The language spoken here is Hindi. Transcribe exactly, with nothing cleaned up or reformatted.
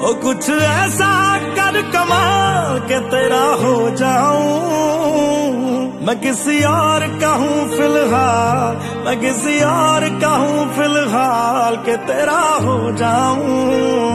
ओ कुछ ऐसा कर कमाल के तेरा हो जाऊं, मैं किसी और का हूँ फिलहाल, मैं किसी और का हूँ फिलहाल के तेरा हो जाऊं।